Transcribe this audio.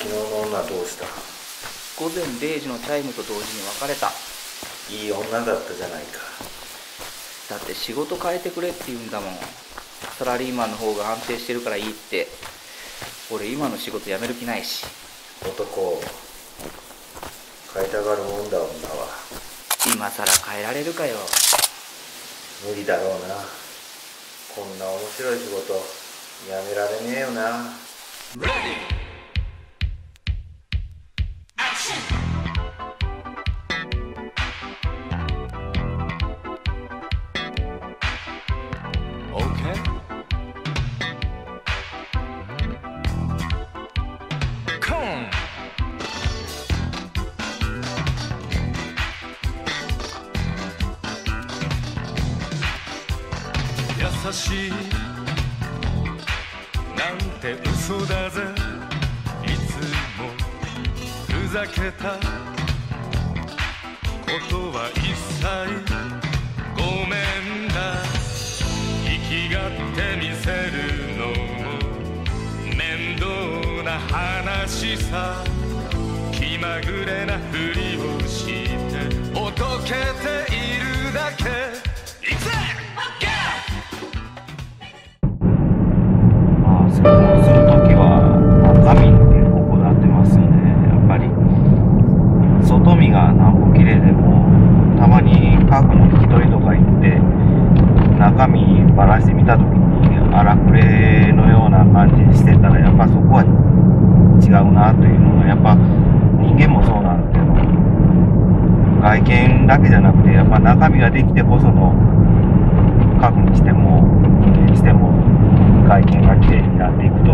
昨日の女どうした？ 午前0時のチャイムと同時に別れた。 いい女だったじゃないか。 だって仕事変えてくれって言うんだもん。サラリーマンの方が安定してるからいいって。俺今の仕事辞める気ないし。 男変えたがるもんだ。女は今さら変えられるかよ。 無理だろうな。こんな面白い仕事やめられねえよな。 優しいなんて嘘だぜ。いつもふざけたことは一切ごめんな。生きがってみせるのも面倒な話さ。気まぐれなふりをしておどけているだけ。いくぜするときは中身って行ってますよね。やっぱり外見がなんぼ綺麗でもたまに過去の引き取りとか行って中身ばらしてみたときに荒くれのような感じにしてたらやっぱそこは違うなというのがやっぱ人間もそうなんですけど、外見だけじゃなくてやっぱ中身ができてこその家具にしても人間にしても外見がきれいになっていくと